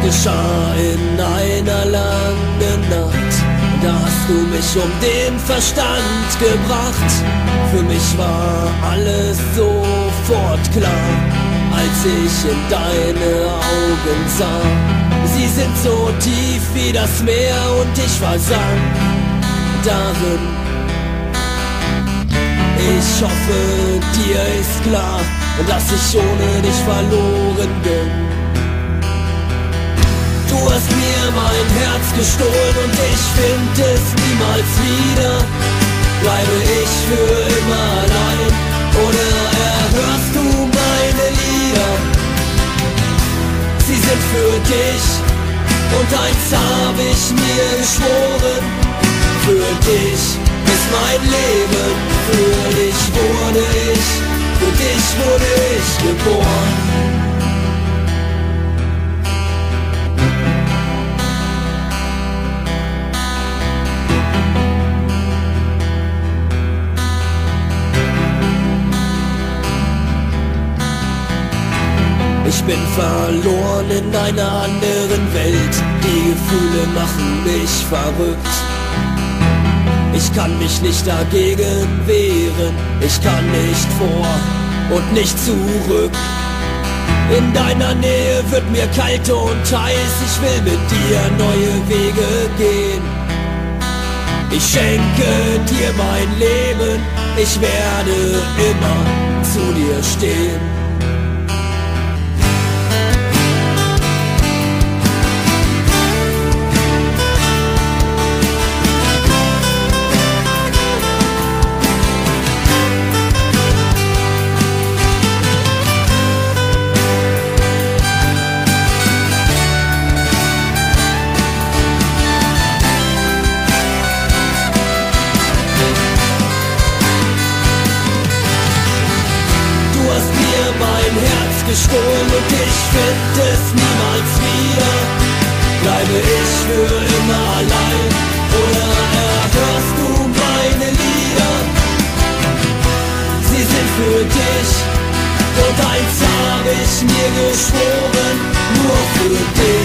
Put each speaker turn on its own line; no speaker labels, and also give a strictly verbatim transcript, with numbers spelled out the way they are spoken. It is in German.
geschah in einer langen Nacht. Da hast du mich um den Verstand gebracht. Für mich war alles sofort klar, als ich in deine Augen sah. Sie sind so tief wie das Meer und ich versank darin. Ich hoffe, dir ist klar, dass ich ohne dich verloren bin. Du hast mir mein Herz gestohlen und ich find es niemals wieder. Bleibe ich für immer allein oder erhörst du meine Lieder? Sie sind für dich und eins hab ich mir geschworen. Für dich ist mein Leben, für dich wurde ich, für dich wurde ich geboren. Ich bin verloren in einer anderen Welt, die Gefühle machen mich verrückt. Ich kann mich nicht dagegen wehren, ich kann nicht vor und nicht zurück. In deiner Nähe wird mir kalt und heiß, ich will mit dir neue Wege gehen. Ich schenke dir mein Leben, ich werde immer zu dir stehen. Mein Herz gestohlen und ich find es niemals wieder. Bleibe ich für immer allein oder erhörst du meine Lieder? Sie sind für dich und eins hab ich mir geschworen, nur für dich.